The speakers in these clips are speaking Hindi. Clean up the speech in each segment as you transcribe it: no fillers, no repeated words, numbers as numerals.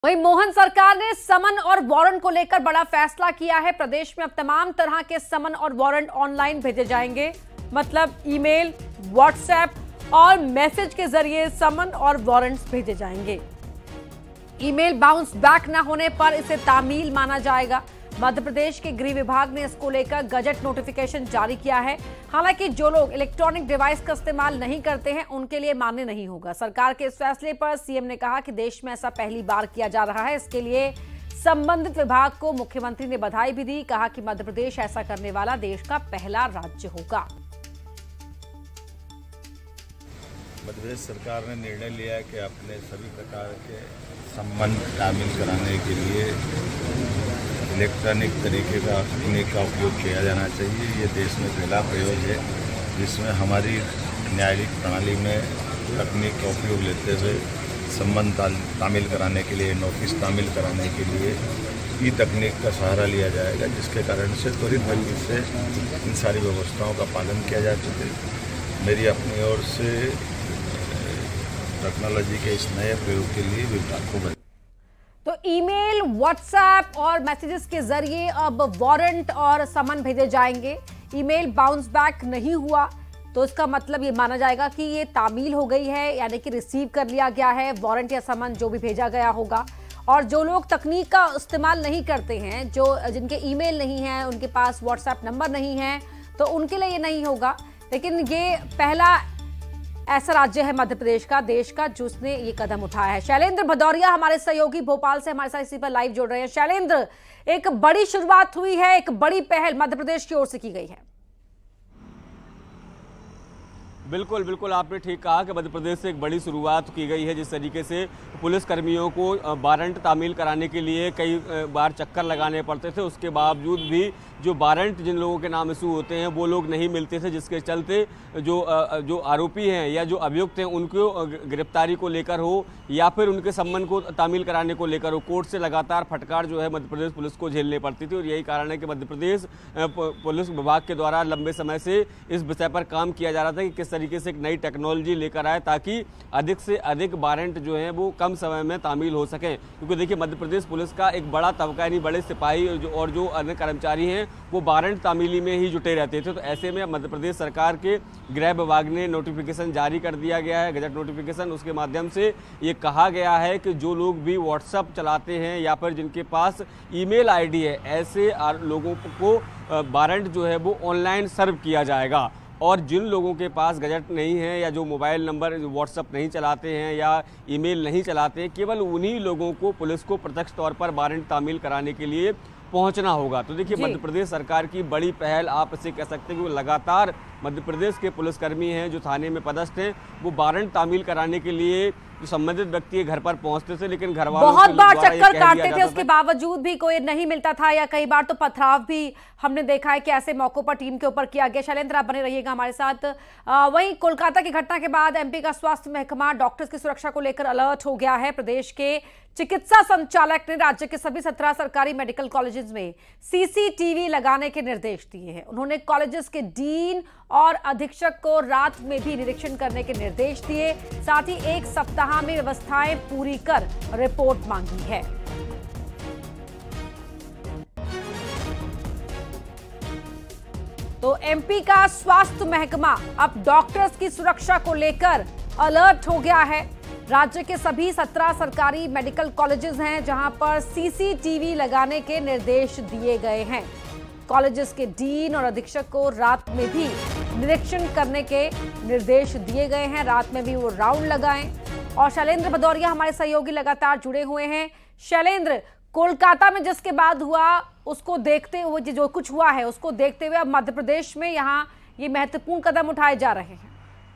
वहीं मोहन सरकार ने समन और वारंट को लेकर बड़ा फैसला किया है। प्रदेश में अब तमाम तरह के समन और वारंट ऑनलाइन भेजे जाएंगे। मतलब ईमेल, व्हाट्सएप और मैसेज के जरिए समन और वारंट्स भेजे जाएंगे। ईमेल बाउंस बैक न होने पर इसे तामील माना जाएगा। मध्य प्रदेश के गृह विभाग ने इसको लेकर गजट नोटिफिकेशन जारी किया है। हालांकि जो लोग इलेक्ट्रॉनिक डिवाइस का इस्तेमाल नहीं करते हैं उनके लिए मान्य नहीं होगा। सरकार के इस फैसले पर सीएम ने कहा कि देश में ऐसा पहली बार किया जा रहा है। इसके लिए संबंधित विभाग को मुख्यमंत्री ने बधाई भी दी। कहा कि मध्य प्रदेश ऐसा करने वाला देश का पहला राज्य होगा। मध्य प्रदेश सरकार ने निर्णय लिया है कि अपने सभी प्रकार के संबंध तामील कराने के लिए इलेक्ट्रॉनिक तरीके का तकनीक का उपयोग किया जाना चाहिए। ये देश में पहला प्रयोग है जिसमें हमारी न्यायिक प्रणाली में तकनीक का उपयोग लेते हुए संबंध तामील कराने के लिए, नोटिस तामील कराने के लिए ई तकनीक का सहारा लिया जाएगा, जिसके कारण से त्वरित गति से इन सारी व्यवस्थाओं का पालन किया जा सके। मेरी अपनी ओर से टेक्नोलॉजी के इस नए प्रयोग के लिए विभाग को तो ईमेल, व्हाट्सएप और मैसेजेस के जरिए अब वारंट और समन भेजे जाएंगे। ईमेल बाउंस बैक नहीं हुआ तो इसका मतलब ये माना जाएगा कि ये तामील हो गई है, यानी कि रिसीव कर लिया गया है वारंट या समन जो भी भेजा गया होगा। और जो लोग तकनीक का इस्तेमाल नहीं करते हैं, जिनके ईमेल नहीं है, उनके पास व्हाट्सएप नंबर नहीं है, तो उनके लिए ये नहीं होगा। लेकिन ये पहला ऐसा राज्य है मध्य प्रदेश का, देश का, जिसने ये कदम उठाया है। शैलेंद्र भदौरिया हमारे सहयोगी भोपाल से हमारे साथ इसी पर लाइव जुड़ रहे हैं। शैलेंद्र, एक बड़ी शुरुआत हुई है, एक बड़ी पहल मध्य प्रदेश की ओर से की गई है। बिल्कुल बिल्कुल, आपने ठीक कहा कि मध्य प्रदेश से एक बड़ी शुरुआत की गई है। जिस तरीके से पुलिस कर्मियों को वारंट तामील कराने के लिए कई बार चक्कर लगाने पड़ते थे, उसके बावजूद भी जो वारंट जिन लोगों के नाम इशू होते हैं वो लोग नहीं मिलते थे, जिसके चलते जो आरोपी हैं या जो अभियुक्त हैं उनको गिरफ्तारी को लेकर हो या फिर उनके सम्मन को तामील कराने को लेकर हो, कोर्ट से लगातार फटकार जो है मध्य प्रदेश पुलिस को झेलने पड़ती थी। और यही कारण है कि मध्य प्रदेश पुलिस विभाग के द्वारा लंबे समय से इस विषय पर काम किया जा रहा था कि किस तरीके से एक नई टेक्नोलॉजी लेकर आए ताकि अधिक से अधिक वारंट जो है वो कम समय में तामील हो सकें। क्योंकि देखिए मध्य प्रदेश पुलिस का एक बड़ा तबका यानी बड़े सिपाही और जो अन्य कर्मचारी हैं वो वारंट तामीली में ही जुटे रहते थे। तो ऐसे में मध्य प्रदेश सरकार के गृह विभाग ने नोटिफिकेशन जारी कर दिया गया है, गजट नोटिफिकेशन। उसके माध्यम से ये कहा गया है कि जो लोग भी व्हाट्सएप चलाते हैं या फिर जिनके पास ईमेल आईडी है, ऐसे लोगों को वारंट जो है वो ऑनलाइन सर्व किया जाएगा। और जिन लोगों के पास गजट नहीं है या जो मोबाइल नंबर व्हाट्सएप नहीं चलाते हैं या ईमेल नहीं चलाते हैं, केवल उन्हीं लोगों को पुलिस को प्रत्यक्ष तौर पर वारंट तामील कराने के लिए पहुंचना होगा। तो देखिए मध्य प्रदेश सरकार की बड़ी पहल, आप इसे कह सकते हैं कि वो लगातार मध्य प्रदेश के पुलिसकर्मी हैं जो थाने में पदस्थ हैं, वो वारंट तामील कराने के लिए जो संबंधित व्यक्ति के घर पर पहुंचते थे, लेकिन घर वालों बहुत बार चक्कर काटते थे, उसके बावजूद भी कोई नहीं मिलता था या कई बार तो पथराव भी हमने देखा है कि ऐसे मौकों पर टीम के ऊपर किया गया। शैलेंद्र, आप बने रहिएगा हमारे साथ। वहीं कोलकाता की घटना के बाद एमपी का स्वास्थ्य महकमा डॉक्टर्स की सुरक्षा को लेकर अलर्ट हो गया है। प्रदेश के चिकित्सा संचालक ने राज्य के सभी 17 सरकारी मेडिकल कॉलेजेस में सीसीटीवी लगाने के निर्देश दिए हैं। उन्होंने कॉलेजेस के डीन और अधीक्षक को रात में भी निरीक्षण करने के निर्देश दिए। साथ ही एक सप्ताह में व्यवस्थाएं पूरी कर रिपोर्ट मांगी है। तो एमपी का स्वास्थ्य महकमा अब डॉक्टर्स की सुरक्षा को लेकर अलर्ट हो गया है। राज्य के सभी 17 सरकारी मेडिकल कॉलेजेस हैं जहां पर सीसीटीवी लगाने के निर्देश दिए गए हैं। कॉलेजेस के डीन और अधीक्षक को रात में भी निरीक्षण करने के निर्देश दिए गए हैं, रात में भी वो राउंड लगाएं। और शैलेंद्र भदौरिया हमारे सहयोगी लगातार जुड़े हुए हैं। शैलेंद्र, कोलकाता में जिसके बाद हुआ उसको देखते हुए, जो कुछ हुआ है उसको देखते हुए अब मध्य प्रदेश में यहाँ ये महत्वपूर्ण कदम उठाए जा रहे हैं।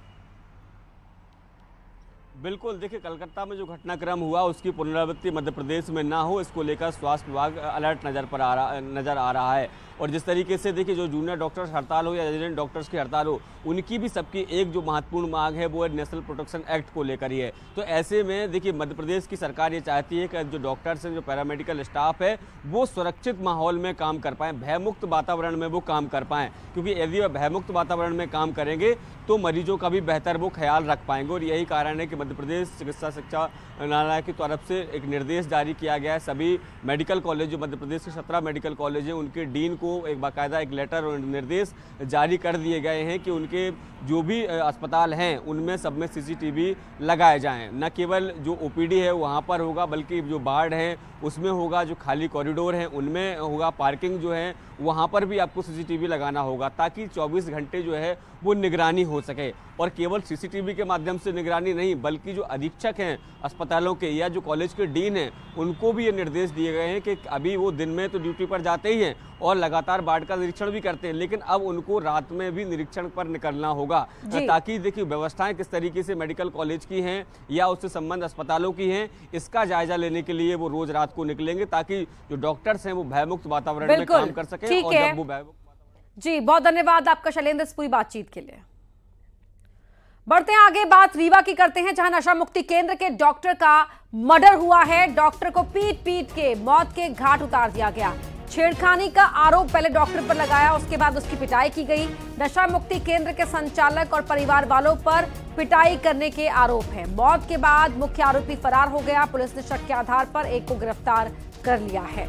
बिल्कुल, देखिए कलकत्ता में जो घटनाक्रम हुआ उसकी पुनरावृत्ति मध्य प्रदेश में ना हो, इसको लेकर स्वास्थ्य विभाग अलर्ट नजर आ रहा है। और जिस तरीके से देखिए जो जूनियर डॉक्टर्स हड़ताल हो या रेजिडेंट डॉक्टर्स की हड़ताल हो, उनकी भी सबकी एक जो महत्वपूर्ण मांग है वो नेशनल प्रोटेक्शन एक्ट को लेकर ही है। तो ऐसे में देखिए मध्य प्रदेश की सरकार ये चाहती है कि जो डॉक्टर्स हैं, जो पैरामेडिकल स्टाफ है, वो सुरक्षित माहौल में काम कर पाएँ, भयमुक्त वातावरण में वो काम कर पाएँ। क्योंकि यदि वह भयमुक्त वातावरण में काम करेंगे तो मरीजों का भी बेहतर वो ख्याल रख पाएंगे। और यही कारण है कि मध्य प्रदेश चिकित्सा शिक्षा न्यायालय की तरफ से एक निर्देश जारी किया गया है। सभी मेडिकल कॉलेज, जो मध्य प्रदेश के 17 मेडिकल कॉलेज हैं, उनके डीन को एक बाकायदा एक लेटर और निर्देश जारी कर दिए गए हैं कि उनके जो भी अस्पताल हैं उनमें सब में CCTV लगाए जाएं। न केवल जो OPD है वहाँ पर होगा, बल्कि जो वार्ड हैं उसमें होगा, जो खाली कॉरिडोर हैं उनमें होगा, पार्किंग जो है वहाँ पर भी आपको CCTV लगाना होगा, ताकि 24 घंटे जो है वो निगरानी हो सके। और केवल CCTV के माध्यम से निगरानी नहीं, बल्कि जो अधीक्षक हैं अस्पतालों के या जो कॉलेज के डीन हैं उनको भी ये निर्देश दिए गए हैं कि अभी वो दिन में तो ड्यूटी पर जाते ही हैं और लगातार वार्ड का निरीक्षण भी करते हैं, लेकिन अब उनको रात में भी निरीक्षण पर निकलना होगा, ताकि देखिए व्यवस्थाएं किस तरीके से मेडिकल कॉलेज की हैं या उससे संबंध अस्पतालों की हैं, इसका जायजा लेने के लिए वो रोज रात को निकलेंगे, ताकि जो डॉक्टर्स हैं वो भयमुक्त वातावरण में काम कर सकें। ठीक है जी, बहुत धन्यवाद आपका शैलेंद्र इस पूरी बातचीत के लिए। बढ़ते हैं आगे, बात रीवा की करते हैं, जहां नशा मुक्ति केंद्र के डॉक्टर का मर्डर हुआ है। डॉक्टर को पीट पीट के मौत के घाट उतार दिया गया। छेड़खानी का आरोप पहले डॉक्टर पर लगाया, उसके बाद उसकी पिटाई की गई। नशा मुक्ति केंद्र के संचालक और परिवार वालों पर पिटाई करने के आरोप हैं। मौत के बाद मुख्य आरोपी फरार हो गया। पुलिस ने शक के आधार पर एक को गिरफ्तार कर लिया है।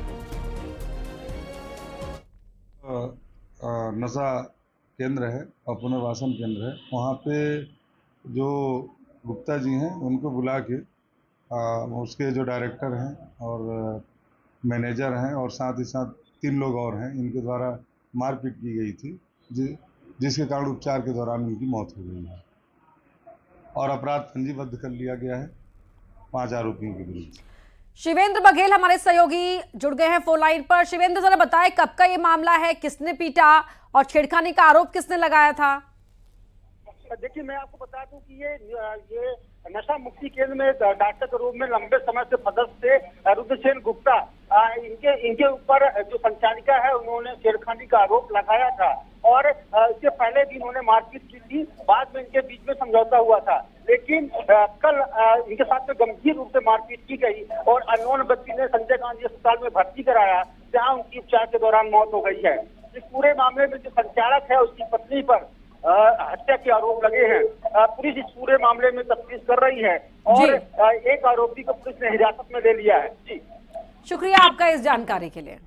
नशा केंद्र है और पुनर्वासन केंद्र है, वहाँ पे जो गुप्ता जी हैं उनको बुला के उसके जो डायरेक्टर हैं और मैनेजर हैं और साथ ही साथ 3 लोग और हैं, इनके द्वारा मारपीट की गई थी, जिसके कारण उपचार के दौरान उनकी मौत हो गई है और अपराध पंजीबद्ध कर लिया गया है 5 आरोपियों के विरुद्ध। शिवेंद्र बघेल हमारे सहयोगी जुड़ गए हैं फोन लाइन पर। शिवेंद्र, जरा बताएं कब का ये मामला है, किसने पीटा और छेड़खानी का आरोप किसने लगाया था? देखिए, मैं आपको बता दूं कि ये नशा मुक्ति केंद्र में डॉक्टर के रूप में लंबे समय से पदस्थ थे रुद्रसेन गुप्ता, इनके ऊपर जो संचालिका है उन्होंने छेड़खानी का आरोप लगाया था और इससे पहले भी इन्होंने मारपीट की थी। बाद में इनके बीच में समझौता हुआ था, लेकिन कल इनके साथ में गंभीर रूप से मारपीट की गई और अननोन व्यक्ति ने संजय गांधी अस्पताल में भर्ती कराया, जहां उनकी उपचार के दौरान मौत हो गई है। इस पूरे मामले में जो संचालक है उसकी पत्नी पर हत्या के आरोप लगे हैं। पुलिस इस पूरे मामले में तफ्तीश कर रही है और एक आरोपी को पुलिस ने हिरासत में ले लिया है। जी, शुक्रिया आपका इस जानकारी के लिए।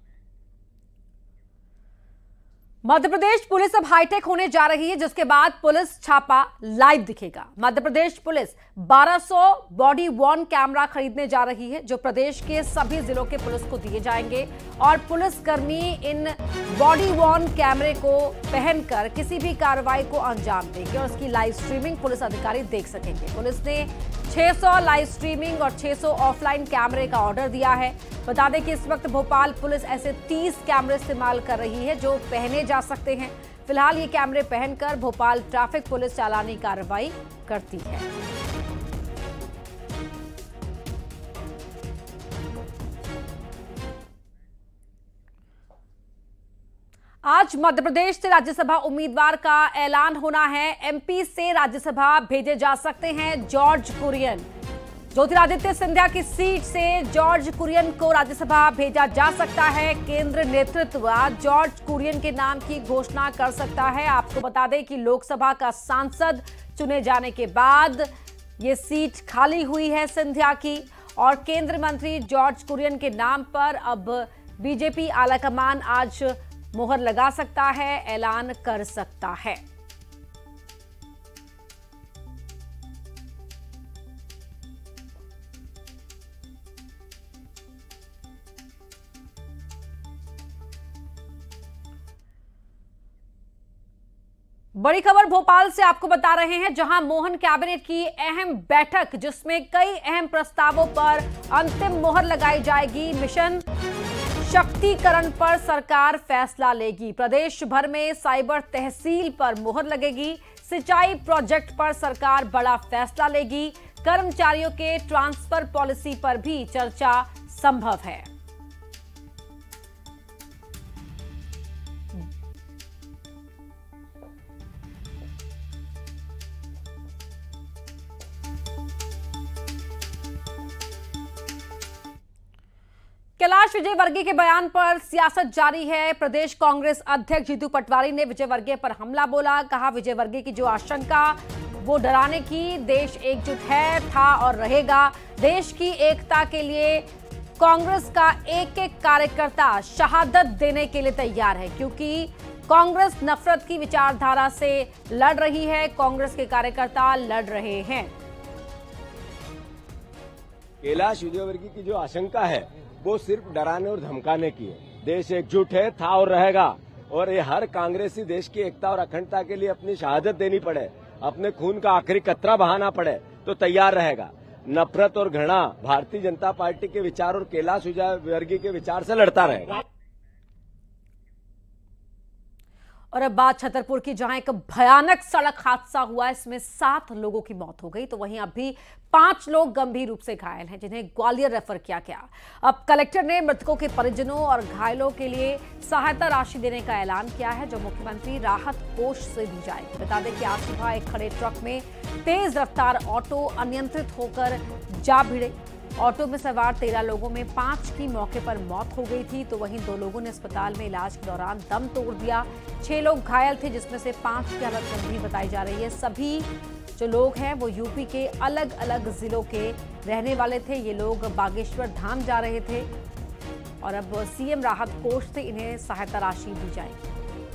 मध्य प्रदेश पुलिस अब हाईटेक होने जा रही है, जिसके बाद पुलिस छापा लाइव दिखेगा। Madhya Pradesh police 1200 body worn camera खरीदने जा रही है, जो प्रदेश के सभी जिलों के पुलिस को दिए जाएंगे और पुलिसकर्मी इन बॉडी वॉर्न कैमरे को पहनकर किसी भी कार्रवाई को अंजाम देंगे और उसकी लाइव स्ट्रीमिंग पुलिस अधिकारी देख सकेंगे। पुलिस ने 600 लाइव स्ट्रीमिंग और 600 ऑफलाइन कैमरे का ऑर्डर दिया है। बता दें कि इस वक्त भोपाल पुलिस ऐसे 30 कैमरे इस्तेमाल कर रही है जो पहने जा सकते हैं। फिलहाल ये कैमरे पहनकर भोपाल ट्रैफिक पुलिस चालानी कार्रवाई करती है। आज मध्य प्रदेश से राज्यसभा उम्मीदवार का ऐलान होना है। एमपी से राज्यसभा भेजे जा सकते हैं जॉर्ज कुरियन। ज्योतिरादित्य सिंधिया की सीट से जॉर्ज कुरियन को राज्यसभा भेजा जा सकता है। केंद्र नेतृत्व जॉर्ज कुरियन के नाम की घोषणा कर सकता है। आपको बता दें कि लोकसभा का सांसद चुने जाने के बाद ये सीट खाली हुई है सिंधिया की और केंद्र मंत्री जॉर्ज कुरियन के नाम पर अब बीजेपी आलाकमान आज मोहर लगा सकता है, ऐलान कर सकता है। बड़ी खबर भोपाल से आपको बता रहे हैं, जहां मोहन कैबिनेट की अहम बैठक, जिसमें कई अहम प्रस्तावों पर अंतिम मोहर लगाई जाएगी। मिशन शक्तिकरण पर सरकार फैसला लेगी। प्रदेश भर में साइबर तहसील पर मोहर लगेगी। सिंचाई प्रोजेक्ट पर सरकार बड़ा फैसला लेगी। कर्मचारियों के ट्रांसफर पॉलिसी पर भी चर्चा संभव है। कैलाश विजयवर्गीय के बयान पर सियासत जारी है। प्रदेश कांग्रेस अध्यक्ष जीतू पटवारी ने विजयवर्गीय पर हमला बोला। कहा विजयवर्गीय की जो आशंका वो डराने की देश एकजुट है, था और रहेगा। देश की एकता के लिए कांग्रेस का एक एक कार्यकर्ता शहादत देने के लिए तैयार है, क्योंकि कांग्रेस नफरत की विचारधारा से लड़ रही है। कांग्रेस के कार्यकर्ता लड़ रहे हैं। कैलाश विजयवर्गीय की जो आशंका है वो सिर्फ डराने और धमकाने की है। देश एकजुट है, था और रहेगा, और ये हर कांग्रेसी देश की एकता और अखंडता के लिए अपनी शहादत देनी पड़े, अपने खून का आखिरी कतरा बहाना पड़े तो तैयार रहेगा। नफरत और घृणा भारतीय जनता पार्टी के विचार और कैलाश विजयवर्गीय के विचार से लड़ता रहेगा। और अब बात छतरपुर की, जहां एक भयानक सड़क हादसा हुआ, इसमें 7 लोगों की मौत हो गई, तो वहीं अभी 5 लोग गंभीर रूप से घायल हैं, जिन्हें ग्वालियर रेफर किया गया। अब कलेक्टर ने मृतकों के परिजनों और घायलों के लिए सहायता राशि देने का ऐलान किया है, जो मुख्यमंत्री राहत कोष से दी जाएगी। बता दें कि आज सुबह एक खड़े ट्रक में तेज रफ्तार ऑटो अनियंत्रित होकर जा भिड़े। ऑटो में सवार 13 लोगों में 5 की मौके पर मौत हो गई थी, तो वहीं 2 लोगों ने अस्पताल में इलाज के दौरान दम तोड़ दिया। 6 लोग घायल थे, जिसमें से 5 की हालत गंभीर बताई जा रही है। सभी जो लोग हैं वो यूपी के अलग अलग जिलों के रहने वाले थे। ये लोग बागेश्वर धाम जा रहे थे और अब सीएम राहत कोष से इन्हें सहायता राशि दी जाएगी।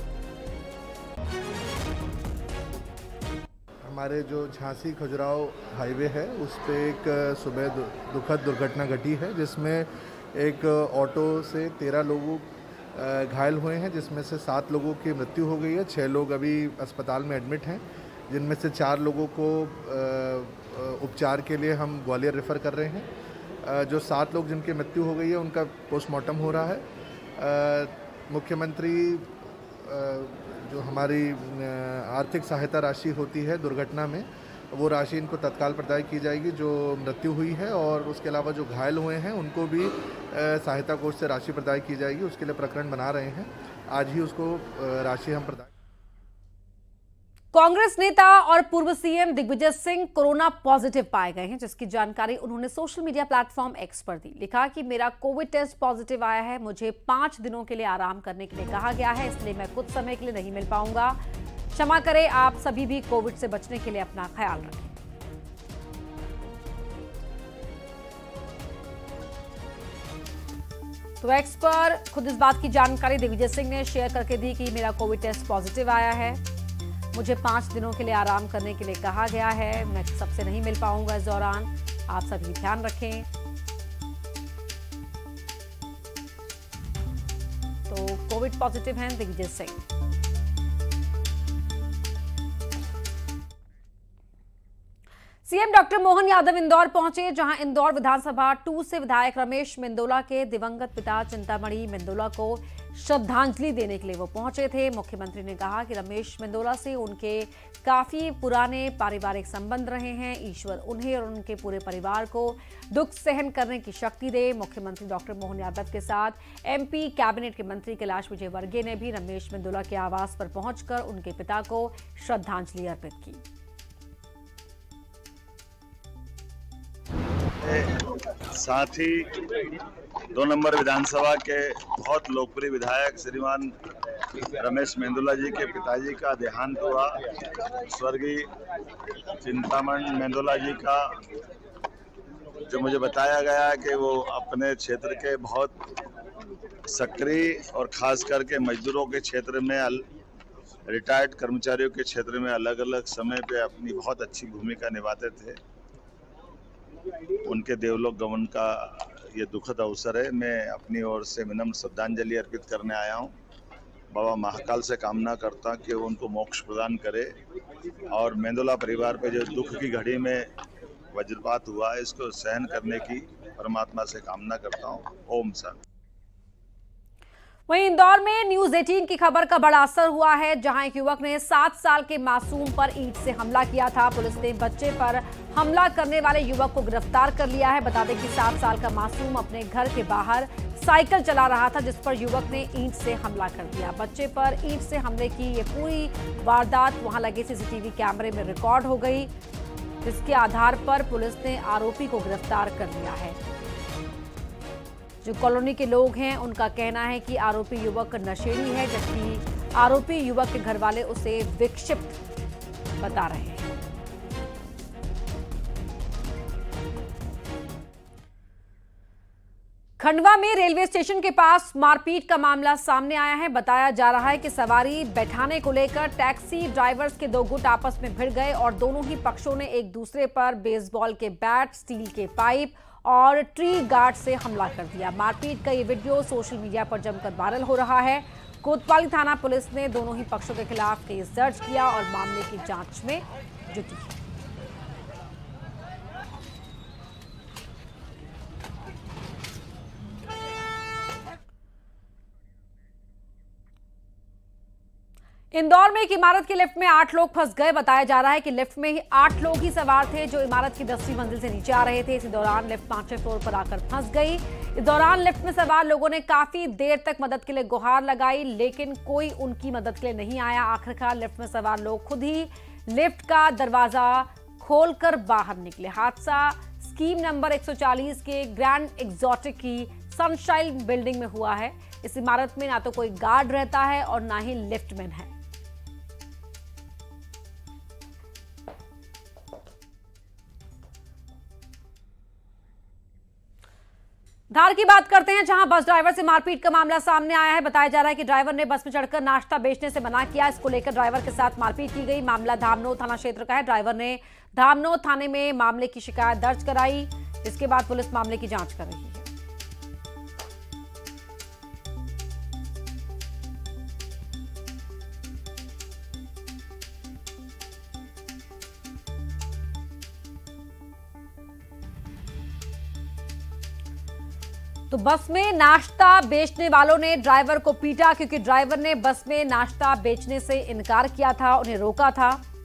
हमारे जो झांसी खजुराहो हाईवे है उस पे एक सुबह दुखद दुर्घटना घटी है, जिसमें एक ऑटो से 13 लोग घायल हुए हैं, जिसमें से 7 लोगों की मृत्यु हो गई है। 6 लोग अभी अस्पताल में एडमिट हैं, जिनमें से 4 लोगों को उपचार के लिए हम ग्वालियर रेफ़र कर रहे हैं। जो 7 लोग जिनकी मृत्यु हो गई है उनका पोस्टमार्टम हो रहा है। मुख्यमंत्री जो हमारी आर्थिक सहायता राशि होती है दुर्घटना में, वो राशि इनको तत्काल प्रदान की जाएगी जो मृत्यु हुई है, और उसके अलावा जो घायल हुए हैं उनको भी सहायता कोष से राशि प्रदान की जाएगी। उसके लिए प्रकरण बना रहे हैं, आज ही उसको राशि हम प्रदान। कांग्रेस नेता और पूर्व CM Digvijaya Singh corona positive पाए गए हैं, जिसकी जानकारी उन्होंने सोशल मीडिया प्लेटफॉर्म एक्स पर दी। लिखा कि मेरा कोविड टेस्ट पॉजिटिव आया है, मुझे 5 दिनों के लिए आराम करने के लिए कहा गया है, इसलिए मैं कुछ समय के लिए नहीं मिल पाऊंगा। क्षमा करें, आप सभी भी कोविड से बचने के लिए अपना ख्याल रखें। तो एक्स पर खुद इस बात की जानकारी दिग्विजय सिंह ने शेयर करके दी कि मेरा कोविड टेस्ट पॉजिटिव आया है, मुझे 5 दिनों के लिए आराम करने के लिए कहा गया है, मैं सबसे नहीं मिल पाऊंगा इस दौरान, आप सभी ध्यान रखें। तो कोविड पॉजिटिव हैं दिग्विजय सिंह। सीएम डॉक्टर मोहन यादव इंदौर पहुंचे, जहां इंदौर विधानसभा 2 से विधायक रमेश मेंदोला के दिवंगत पिता चिंतामणि मेंदोला को श्रद्धांजलि देने के लिए वो पहुंचे थे। मुख्यमंत्री ने कहा कि रमेश मेंदोला से उनके काफी पुराने पारिवारिक संबंध रहे हैं। ईश्वर उन्हें और उनके पूरे परिवार को दुख सहन करने की शक्ति दे। मुख्यमंत्री डॉक्टर मोहन यादव के साथ एमपी कैबिनेट के मंत्री कैलाश विजयवर्गीय ने भी रमेश मेंदोला के आवास पर पहुंचकर उनके पिता को श्रद्धांजलि अर्पित की। साथ ही 2 नंबर विधानसभा के बहुत लोकप्रिय विधायक श्रीमान रमेश मेंदोला जी के पिताजी का देहांत हुआ। स्वर्गीय चिंतामणि मेंदोला जी का जो मुझे बताया गया कि वो अपने क्षेत्र के बहुत सक्रिय और खास करके मजदूरों के क्षेत्र में, रिटायर्ड कर्मचारियों के क्षेत्र में अलग अलग समय पे अपनी बहुत अच्छी भूमिका निभाते थे। उनके देवलोक गमन का ये दुखद अवसर है। मैं अपनी ओर से विनम्र श्रद्धांजलि अर्पित करने आया हूँ। बाबा महाकाल से कामना करता कि वो उनको मोक्ष प्रदान करे, और मेंदोला परिवार पे जो दुख की घड़ी में वज्रपात हुआ है इसको सहन करने की परमात्मा से कामना करता हूँ। ओम शांति। वहीं इंदौर में न्यूज 18 की खबर का बड़ा असर हुआ है, जहां एक युवक ने 7 साल के मासूम पर ईंट से हमला किया था। पुलिस ने बच्चे पर हमला करने वाले युवक को गिरफ्तार कर लिया है। बता दें कि 7 साल का मासूम अपने घर के बाहर साइकिल चला रहा था, जिस पर युवक ने ईंट से हमला कर दिया। बच्चे पर ईंट से हमले की ये पूरी वारदात वहां लगे सीसीटीवी कैमरे में रिकॉर्ड हो गई, जिसके आधार पर पुलिस ने आरोपी को गिरफ्तार कर लिया है। जो कॉलोनी के लोग हैं उनका कहना है कि आरोपी युवक नशेड़ी है, जबकि आरोपी युवक के घर वाले उसे विक्षिप्त बता रहे हैं। खंडवा में रेलवे स्टेशन के पास मारपीट का मामला सामने आया है। बताया जा रहा है कि सवारी बैठाने को लेकर टैक्सी ड्राइवर्स के दो गुट आपस में भिड़ गए और दोनों ही पक्षों ने एक दूसरे पर बेसबॉल के बैट, स्टील के पाइप और ट्री गार्ड से हमला कर दिया। मारपीट का ये वीडियो सोशल मीडिया पर जमकर वायरल हो रहा है। कोतवाली थाना पुलिस ने दोनों ही पक्षों के खिलाफ केस दर्ज किया और मामले की जांच में जुटी है। इंदौर में एक इमारत की लिफ्ट में 8 लोग फंस गए। बताया जा रहा है कि लिफ्ट में 8 लोग ही सवार थे जो इमारत की 10वीं मंजिल से नीचे आ रहे थे। इसी दौरान लिफ्ट 5वें फ्लोर पर आकर फंस गई। इस दौरान लिफ्ट में सवार लोगों ने काफी देर तक मदद के लिए गुहार लगाई, लेकिन कोई उनकी मदद के लिए नहीं आया। आखिरकार लिफ्ट में सवार लोग खुद ही लिफ्ट का दरवाजा खोलकर बाहर निकले। हादसा स्कीम नंबर 140 के ग्रैंड एक्सोटिक की सनशाइन बिल्डिंग में हुआ है। इस इमारत में ना तो कोई गार्ड रहता है और ना ही लिफ्टमैन है। धार की बात करते हैं, जहां बस ड्राइवर से मारपीट का मामला सामने आया है। बताया जा रहा है कि ड्राइवर ने बस में चढ़कर नाश्ता बेचने से मना किया। इसको लेकर ड्राइवर के साथ मारपीट की गई। मामला धामनोद थाना क्षेत्र का है। ड्राइवर ने धामनोद थाने में मामले की शिकायत दर्ज कराई, जिसके बाद पुलिस मामले की जांच कर रही है। तो बस में नाश्ता बेचने वालों ने ड्राइवर को पीटा, क्योंकि ड्राइवर ने बस में नाश्ता बेचने से इनकार किया था, उन्हें रोका था।